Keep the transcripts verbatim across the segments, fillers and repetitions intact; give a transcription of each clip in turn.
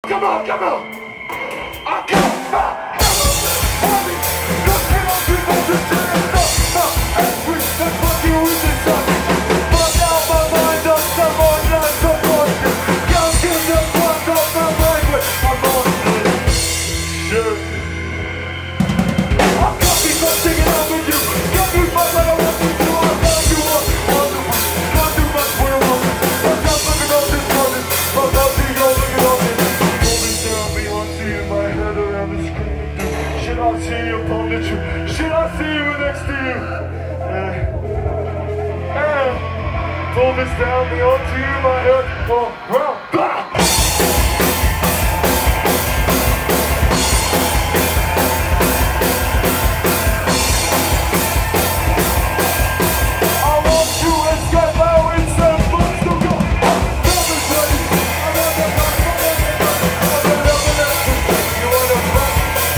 Come on, come on! I come back! Heavy! Looking on people to stand up! My angry, that's what you with this up! But now my mind on some online promotion. Can't get the front of my mind with my emotion. Shit! I can't be not singing out with you. Can't do much, I don't want you to. I found you up. Can't do much, we're on this. I'm not looking on this running. I'm not being all looking on this. Should I see you upon the tree? Should I see you next to you? Uh, uh, pull this down me onto you, my head. Oh, well, bah! I want to escape out in some books to go. Love is ready. I want to find I'm a love and you want to find.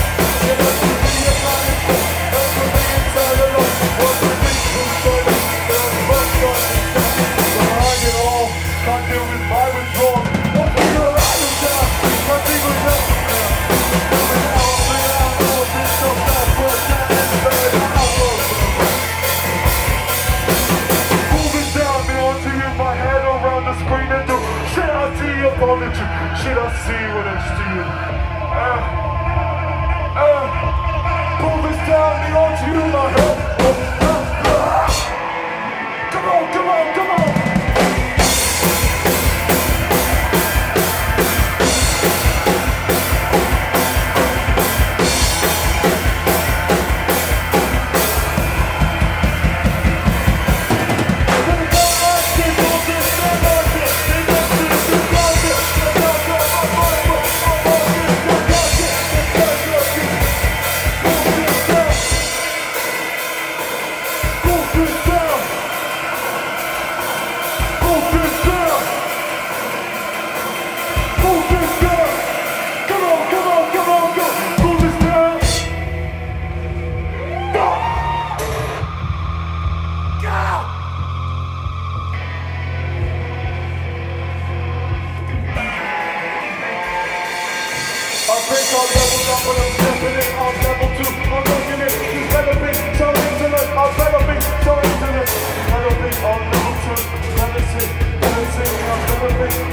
Should I see what I steal? Uh, uh, pull this down me onto you, my head. Uh, uh, uh. Come on, come on, come on. I think I'll level up when I'm stepping in, I'm level two, I'm looking it, just better be so intimate, I better be so intimate, better be on level two, better see, better see, I'm better be